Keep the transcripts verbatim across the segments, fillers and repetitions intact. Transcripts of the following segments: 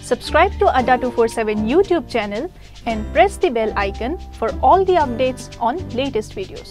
Subscribe to Adda two forty-seven YouTube channel and press the bell icon for all the updates on latest videos.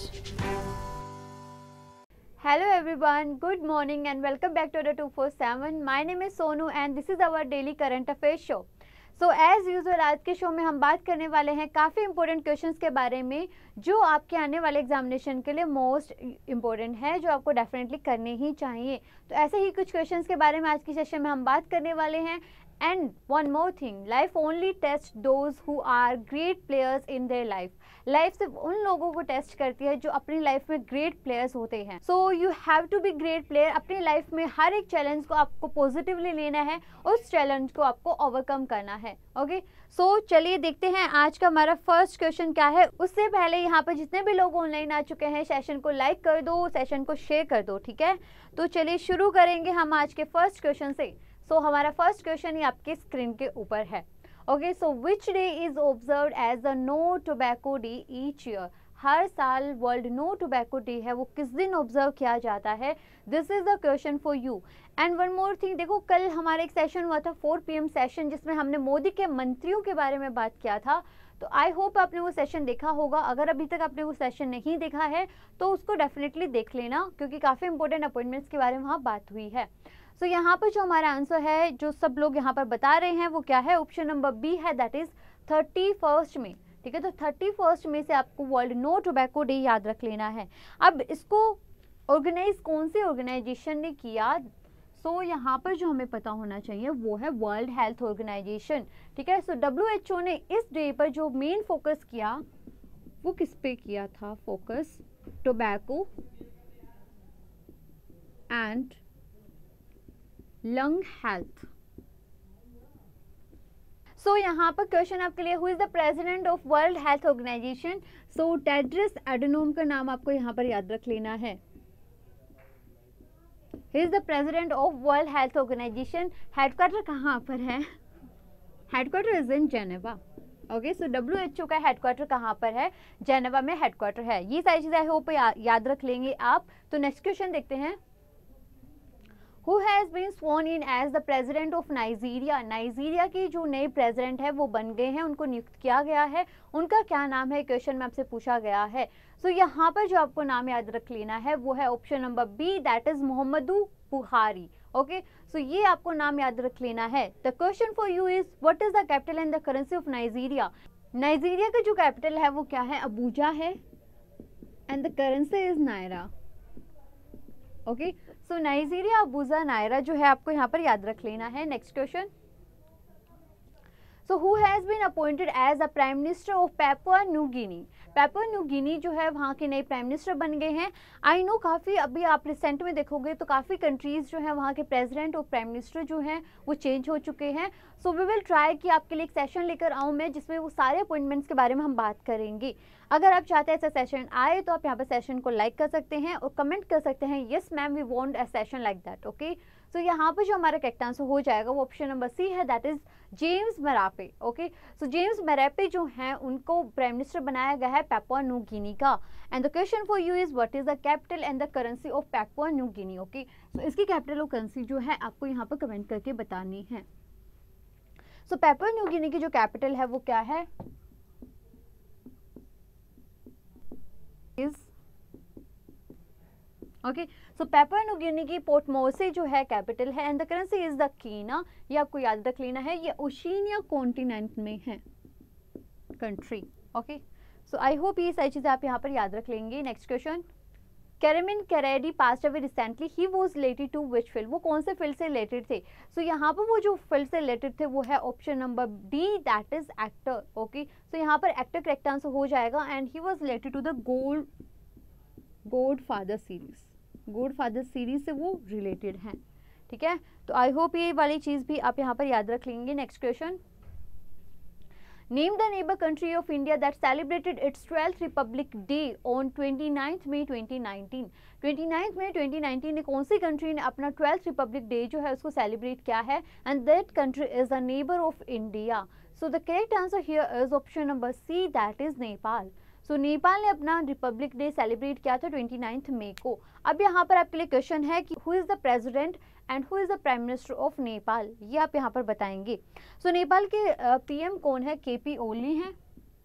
Hello everyone, good morning and welcome back to Adda two forty-seven. My name is Sonu and this is our daily current affairs show. So as usual आज के show में हम बात करने वाले हैं काफ़ी important questions के बारे में जो आपके आने वाले एग्जामिनेशन के लिए मोस्ट इंपॉर्टेंट है, जो आपको डेफिनेटली करने ही चाहिए. तो ऐसे ही कुछ क्वेश्चंस के बारे में आज की सेशन में हम बात करने वाले हैं. And one more thing, life only test those who are great players in their life. Life सिर्फ उन लोगों को टेस्ट करती है जो अपनी लाइफ में ग्रेट प्लेयर्स होते हैं. So you have to be great player. अपनी लाइफ में हर एक चैलेंज को आपको पॉजिटिवली लेना है, उस चैलेंज को आपको ओवरकम करना है. Okay okay? सो so, चलिए देखते हैं आज का हमारा फर्स्ट क्वेश्चन क्या है. उससे पहले यहाँ पर जितने भी लोग ऑनलाइन आ चुके हैं, सेशन को लाइक कर दो, सेशन को शेयर कर दो, ठीक है. तो चलिए शुरू करेंगे हम आज के फर्स्ट क्वेश्चन से. सो so, हमारा फर्स्ट क्वेश्चन ही आपके स्क्रीन के ऊपर है. Okay, so which day is observed as the no tobacco day each year. हर साल वर्ल्ड नो टोबैको डे है, वो किस दिन ऑब्जर्व किया जाता है. This is the question for you. And one more thing, देखो कल हमारा एक सेशन हुआ था फोर पी एम सेशन, जिसमें हमने मोदी के मंत्रियों के बारे में बात किया था. तो आई होप आपने वो सेशन देखा होगा. अगर अभी तक आपने वो सेशन नहीं देखा है तो उसको डेफिनेटली देख लेना, क्योंकि काफ़ी इंपॉर्टेंट अपॉइंटमेंट्स के बारे में वहाँ बात हुई है. सो so, यहाँ पर जो हमारा आंसर है, जो सब लोग यहाँ पर बता रहे हैं, वो क्या है? ऑप्शन नंबर बी है, दैट इज थर्टी फर्स्ट में. ठीक है, तो थर्टी फर्स्ट में से आपको वर्ल्ड नो टोबैको डे याद रख लेना है. अब इसको ऑर्गेनाइज कौन सी ऑर्गेनाइजेशन ने किया? सो so, यहाँ पर जो हमें पता होना चाहिए वो है वर्ल्ड हेल्थ ऑर्गेनाइजेशन. ठीक है, सो डब्ल्यू एच ओ ने इस डे पर जो मेन फोकस किया वो किस पे किया था? Focus tobacco and lung health. So यहाँ पर क्वेश्चन आपके लिए, who is the president of world health organization? So Tedros Adhanom का नाम आपको यहाँ पर याद रख लेना है. He is the president of world health organization. Headquarter कहाँ पर है? Headquarter is in Geneva. Okay, so W H O का हेडक्वार्टर कहाँ पर है? जेनेवा में हेडक्वार्टर है. ये सारी चीजें आई होप या, याद रख लेंगे आप. तो नेक्स्ट क्वेश्चन देखते हैं. Who has been sworn in as the president of Nigeria? Nigeria की जो नए प्रेसिडेंट है वो बन गए हैं, उनको नियुक्त किया गया है. उनका क्या नाम है? क्वेश्चन में आपसे पूछा गया है. सो so, यहाँ पर जो आपको नाम याद रख लेना है वो है option number B, that is Muhammadu Buhari. Okay, सो ये आपको नाम याद रख लेना है. The question for you is, what is the capital and the currency of Nigeria? Nigeria का जो कैपिटल है वो क्या है? अबूजा है, and the currency is naira. Okay, so Nigeria, Abuja, naira जो है आपको यहाँ पर याद रख लेना है. Next question. So who has been appointed as a prime minister of Papua New Guinea? Papua New Guinea जो है वहाँ के नए प्राइम मिनिस्टर बन गए हैं. आई नो काफ़ी, अभी आप रिसेंट में देखोगे तो काफ़ी कंट्रीज जो है वहाँ के प्रेसिडेंट और प्राइम मिनिस्टर जो हैं वो चेंज हो चुके हैं. सो वी विल ट्राई कि आपके लिए एक सेशन लेकर आऊँ मैं, जिसमें वो सारे अपॉइंटमेंट्स के बारे में हम बात करेंगे. अगर आप चाहते हैं ऐसा सेशन आए तो आप यहाँ पर सेशन को लाइक कर सकते हैं और कमेंट कर सकते हैं, yes ma'am we want a session like that. Okay, so यहाँ पर जो हमारा करेक्ट आंसर हो जाएगा वो ऑप्शन नंबर सी है, that is James Marape. Okay, so James Marape जो हैं उनको प्राइम मिनिस्टर बनाया गया है पैपुआ न्यू गिनी का. And the question for you is, what is the capital and the currency of Papua New Guinea? Okay, so इसकी capital और currency जो है आपको यहाँ पर कमेंट करके बतानी है. सो पैपुआ न्यू गिनी की जो कैपिटल है वो क्या है? Is okay, so Papua New Guinea की पोर्ट मोर्से जो है कैपिटल है, and the currency is the kina. ये आपको याद रख लेना है. ये ओशिनिया कॉन्टिनेंट में है country. Okay, so I hope ये सारी चीजें आप यहाँ पर याद रख लेंगे. Next question. Carmine Caridi passed away recently, he was related to which field? वो कौन से फील्ड से रिलेटेड थे? सो so, यहाँ पर वो जो फील्ड से रिलेटेड थे वो है option number D, that is actor. Okay, so यहाँ पर एक्टर करेक्ट आंसर हो जाएगा. And he was related to the gold godfather series. Godfather series से वो रिलेटेड हैं. ठीक है, तो आई होप ये वाली चीज़ भी आप यहाँ पर याद रख लेंगे. Next question. Name the neighbor country of India that celebrated its twelfth Republic Day on twenty-ninth May twenty nineteen. twenty-ninth May twenty nineteen ने कौन सी कंट्री ने अपना ट्वेल्थ रिपब्लिक डे जो है उसको सेलिब्रेट किया है? And that country is a neighbour of India. So the correct answer here is option number C, that is Nepal. So so, Nepal ने अपना रिपब्लिक डे सेलिब्रेट किया था ट्वेंटी नाइन्थ मई को. अब यहाँ पर आपके लिए क्वेश्चन है कि who is the president and who is the prime minister of Nepal, ये आप यहाँ पर बताएंगे। सो so, नेपाल के पीएम कौन है? केपी ओली हैं।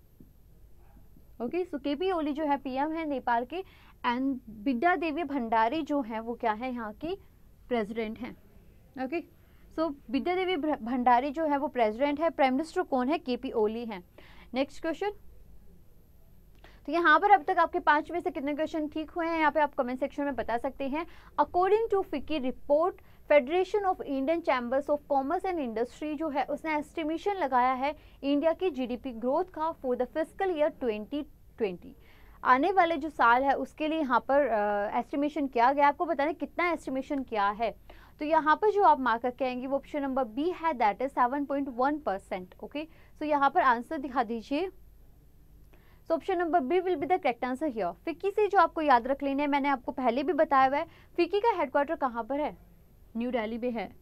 ओके, सो केपी ओली जो है पीएम है नेपाल के, एंड बिद्या देवी भंडारी जो है वो क्या है? यहाँ की प्रेसिडेंट हैं। ओके, सो विद्या देवी भंडारी जो है वो प्रेसिडेंट है, प्राइम मिनिस्टर कौन है? केपी ओली हैं। नेक्स्ट क्वेश्चन, तो यहाँ पर अब तक आपके पांच में से कितने क्वेश्चन ठीक हुए हैं यहाँ पे आप कमेंट सेक्शन में बता सकते हैं। According to FICCI report, federation of Indian chambers of commerce and industry जो है उसने एस्टिमेशन लगाया है इंडिया की जीडीपी ग्रोथ का for the fiscal year twenty twenty, आने वाले जो साल है उसके लिए यहाँ पर एस्टिमेशन uh, किया गया। आपको बताना कितना एस्टिमेशन किया है, तो यहाँ पर जो आप मार्क करके आएंगे वो ऑप्शन नंबर बी है, that is seven point one percent. Okay, so यहाँ पर आंसर दिखा दीजिए। So option number B will be the correct answer here. FICCI से जो आपको याद रख लेना है, मैंने आपको पहले भी बताया हुआ है, फिक्की का हेडक्वार्टर कहाँ पर है? न्यू दिल्ली में है।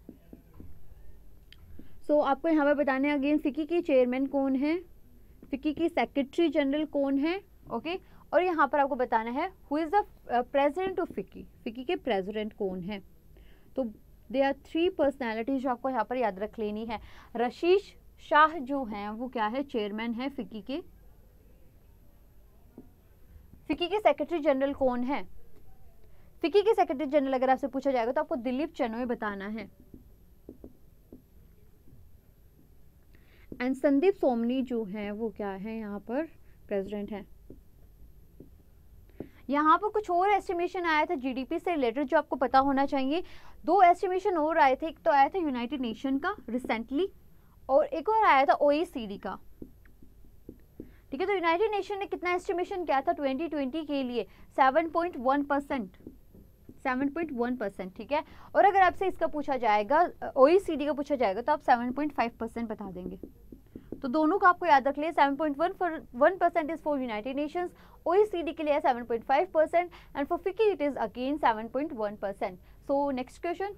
सो so, आपको यहाँ पर बताने हैं अगेन फिक्की की चेयरमैन कौन है, फिक्की की सेक्रेटरी जनरल कौन है। Okay okay? और यहाँ पर आपको बताना है who is the president of FICCI, FICCI के प्रेसिडेंट कौन है। तो दे आर थ्री पर्सनैलिटीज जो आपको यहाँ पर याद रख लेनी है। रशीद शाह जो हैं वो क्या है? चेयरमैन है फिक्की के। फिक्की के सेक्रेटरी जनरल कौन है? फिक्की के सेक्रेटरी जनरल अगर आपसे पूछा जाएगा तो आपको दिलीप चनोय बताना है। एंड संदीप सोमनी जो है वो क्या है? यहाँ पर प्रेसिडेंट है। यहाँ पर कुछ और एस्टिमेशन आया था जीडीपी से रिलेटेड जो आपको पता होना चाहिए। दो एस्टिमेशन और आए थे, एक तो आया था यूनाइटेड नेशन का रिसेंटली और एक और आया था ओईसीडी का। ठीक है, तो यूनाइटेड नेशन ने कितना एस्टिमेशन किया था ट्वेंटी ट्वेंटी के लिए? Seven point one percent, seven point one percent. ठीक है, और अगर आपसे इसका पूछा जाएगा ओईसीडी का पूछा जाएगा तो आप सेवन पॉइंट फाइव परसेंट बता देंगे। तो दोनों का आपको याद रख लिया, seven point one for one percent is for United Nations, OECD के लिए seven point five percent and for FICCI it is again seven point one percent. So next question,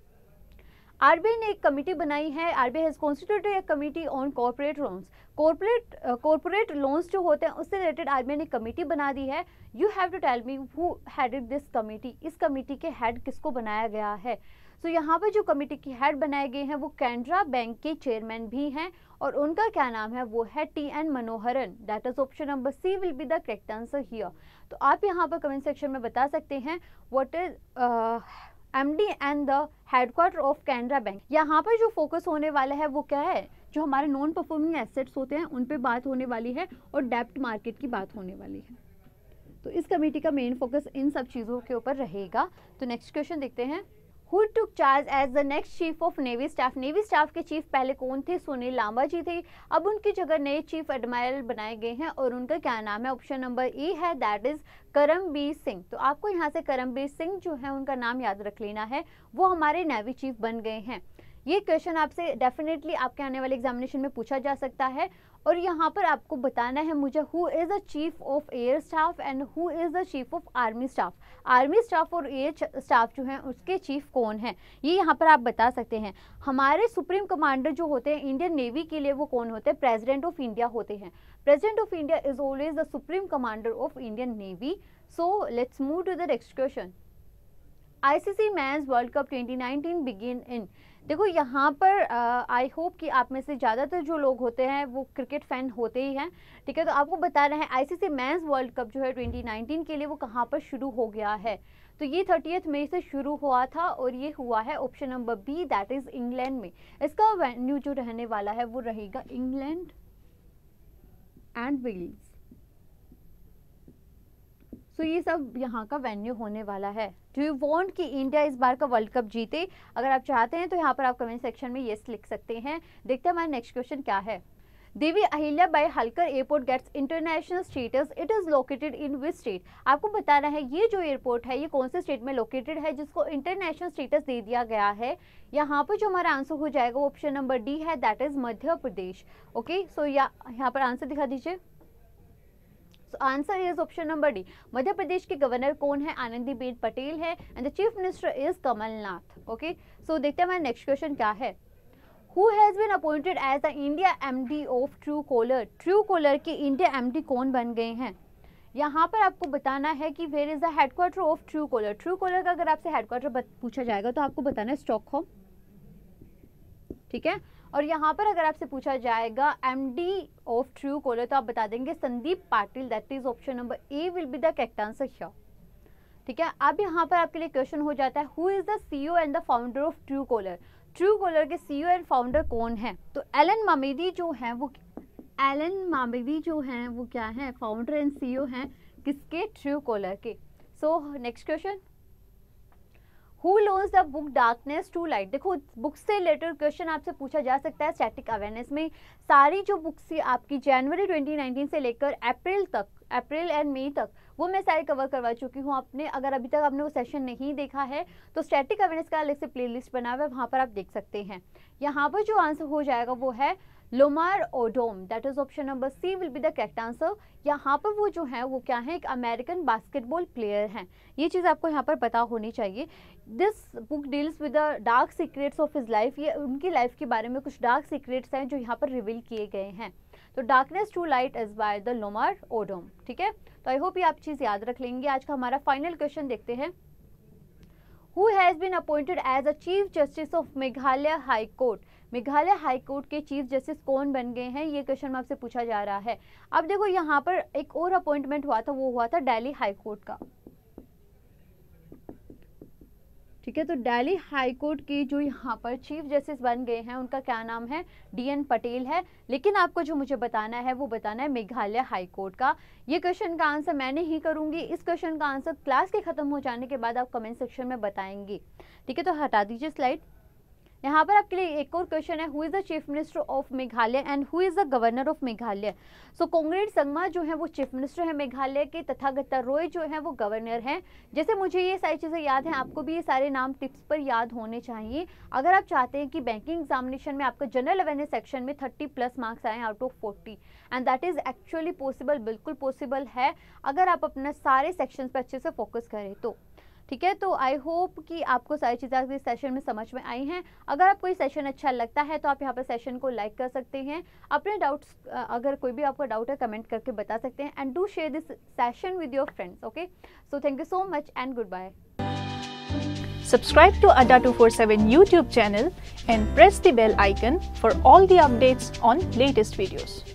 RBI ने एक कमेटी बनाई है, RBI has constituted a committee on corporate loans. Corporate corporate loans जो होते हैं उससे रिलेटेड आरबीआई ने committee बना दी है। You have to tell me who headed this committee, इस कमेटी के हेड किसको बनाया गया है। सो so, यहाँ पर जो कमेटी की हेड बनाए गए हैं वो कैनरा बैंक के चेयरमैन भी हैं और उनका क्या नाम है? वो है T N Manoharan. That is option number C will be the correct answer here. तो आप यहाँ पर कमेंट सेक्शन में बता सकते हैं what is MD and the headquarter of Canara bank. यहाँ पर जो फोकस होने वाला है वो क्या है? जो हमारे नॉन परफॉर्मिंग एसेट्स होते हैं उन पे बात होने वाली है और डेब्ट मार्केट की बात होने वाली है। तो इस कमेटी का मेन फोकस इन सब चीज़ों के ऊपर रहेगा। तो नेक्स्ट क्वेश्चन देखते हैं, who took charge as the next chief of navy staff. Navy staff के चीफ पहले कौन थे? सुनील लांबा जी थे, अब उनकी जगह नए चीफ एडमायरल बनाए गए हैं और उनका क्या नाम है? ऑप्शन नंबर ई है, दैट इज करमबीर सिंह। तो आपको यहाँ से करमबीर सिंह जो है उनका नाम याद रख लेना है, वो हमारे नेवी चीफ बन गए हैं। ये क्वेश्चन आपसे डेफिनेटली आपके आने वाले एग्जामिनेशन में पूछा जा सकता है और यहाँ पर आपको बताना है मुझे who is the chief of air staff and who is the chief of army staff. Army staff और एयर स्टाफ जो है उसके चीफ कौन है, ये यहाँ पर आप बता सकते हैं। हमारे सुप्रीम कमांडर जो होते हैं इंडियन नेवी के लिए वो कौन होते हैं? प्रेसिडेंट ऑफ इंडिया होते हैं। President of India is always the supreme commander of Indian navy. So let's move to the next question. ICC men's world cup twenty nineteen begin in. देखो यहाँ पर आई uh, होप कि आप में से ज़्यादातर जो लोग होते हैं वो क्रिकेट फैन होते ही हैं। ठीक है, तो आपको बता रहे हैं आईसीसी मेंस वर्ल्ड कप जो है ट्वेंटी नाइनटीन के लिए वो कहाँ पर शुरू हो गया है। तो ये थर्टियथ मई से शुरू हुआ था और ये हुआ है option number B, that is England में। इसका वेन्यू जो रहने वाला है वो रहेगा England and Wales. So so, ये सब यहाँ का वेन्यू होने वाला है। डू यू वांट कि इंडिया इस बार का वर्ल्ड कप जीते? अगर आप चाहते हैं तो यहाँ पर आप कमेंट सेक्शन में येस लिख सकते हैं। देखते हैं हमारा नेक्स्ट क्वेश्चन क्या है। Devi Ahilyabai Holkar airport gets international status, it is located in which state. आपको बताना है ये जो एयरपोर्ट है ये कौन से स्टेट में लोकेटेड है जिसको इंटरनेशनल स्टेटस दे दिया गया है। यहाँ पर जो हमारा आंसर हो जाएगा वो ऑप्शन नंबर डी है, that is Madhya Pradesh. Okay, so यहाँ पर आंसर दिखा दीजिए। Answer is option number D. Madhya Pradesh के गवर्नर कौन है? आनंदीबेन पटेल है and the chief minister is Kamal Nath. Okay, so देखते हैं हमारा नेक्स्ट क्वेश्चन क्या है। Who has been appointed as the India MD of Truecaller. Truecaller के इंडिया एमडी कौन बन गए हैं? यहाँ पर आपको बताना है कि where is the headquarter of Truecaller. Truecaller का अगर आपसे हेडक्वार्टर पूछा जाएगा तो आपको बताना है स्टॉकहोम, ठीक है। और यहाँ पर अगर आपसे पूछा जाएगा एमडी ऑफ ट्रू कॉलर तो आप बता देंगे Sandeep Patil, that is option number A will be the correct answer here, ठीक है। अब यहाँ पर आपके लिए क्वेश्चन हो जाता है who is the CEO and the founder of Truecaller. Truecaller के सीईओ एंड फाउंडर कौन है? तो एलन मामेदी जो है वो एलन मामेदी जो हैं वो क्या है? फाउंडर एंड सीईओ हैं किसके? ट्रू कॉलर के। So next question, who launch the book darkness to light. देखो बुक से रिलेटेड क्वेश्चन आपसे पूछा जा सकता है स्टैटिक अवेयरनेस में। सारी जो बुक्स आपकी जनवरी ट्वेंटी नाइनटीन से लेकर अप्रैल तक, अप्रैल एंड मई तक, वो मैं सारी कवर करवा चुकी हूँ। आपने अगर अभी तक आपने वो सेशन नहीं देखा है तो स्टैटिक अवेयरनेस का अलग से प्लेलिस्ट बना हुआ है, वहाँ पर आप देख सकते हैं। यहाँ पर जो आंसर हो जाएगा वो है Lamar Odom, that is option number C will be the correct answer. यहाँ पर वो जो है वो क्या है? एक अमेरिकन बास्केटबॉल प्लेयर हैं। ये चीज़ आपको यहाँ पर पता होनी चाहिए। This book deals with the dark secrets of his life. ये उनकी लाइफ के बारे में कुछ डार्क सीक्रेट्स हैं जो यहाँ पर रिवील किए गए हैं। तो darkness to light is by the Lamar Odom, ठीक है। तो आई होप ये आप चीज़ याद रख लेंगे। आज का हमारा फाइनल क्वेश्चन देखते हैं, who has been appointed as a chief justice of Meghalaya high court. Meghalaya high court के चीफ जस्टिस कौन बन गए हैं? ये क्वेश्चन आपसे पूछा जा रहा है। अब देखो यहाँ पर एक और अपॉइंटमेंट हुआ था, वो हुआ था दिल्ली हाई कोर्ट का, ठीक है। तो दिल्ली हाई कोर्ट के जो यहाँ पर चीफ जस्टिस बन गए हैं उनका क्या नाम है? डी एन पटेल है। लेकिन आपको जो मुझे बताना है वो बताना है मेघालय हाई कोर्ट का। ये क्वेश्चन का आंसर मैं नहीं करूंगी, इस क्वेश्चन का आंसर क्लास के खत्म हो जाने के बाद आप कमेंट सेक्शन में बताएंगी, ठीक है। तो हटा दीजिए स्लाइड। यहाँ पर आपके लिए एक और क्वेश्चन है, who is the chief minister of Meghalaya and who is the governor of Meghalaya. So Conrad Sangma जो है वो चीफ मिनिस्टर है मेघालय के, तथागत रॉय जो है वो गवर्नर हैं। जैसे मुझे ये सारी चीज़ें याद हैं, आपको भी ये सारे नाम टिप्स पर याद होने चाहिए। अगर आप चाहते हैं कि बैंकिंग एग्जामिनेशन में आपका जनरल अवेयरनेस सेक्शन में थर्टी प्लस मार्क्स आए out of forty, and that is actually possible, बिल्कुल पॉसिबल है अगर आप अपने सारे सेक्शन पर अच्छे से फोकस करें तो, ठीक है। तो आई होप कि आपको सारी चीज़ें इस सेशन में समझ में आई हैं। अगर आपको ये सेशन अच्छा लगता है तो आप यहाँ पर सेशन को लाइक कर सकते हैं। अपने डाउट्स, अगर कोई भी आपका डाउट है कमेंट करके बता सकते हैं, and do share this session with your friends, okay. So thank you so much and goodbye. Subscribe to A D A two forty-seven YouTube channel and press the bell icon for all the updates on latest videos.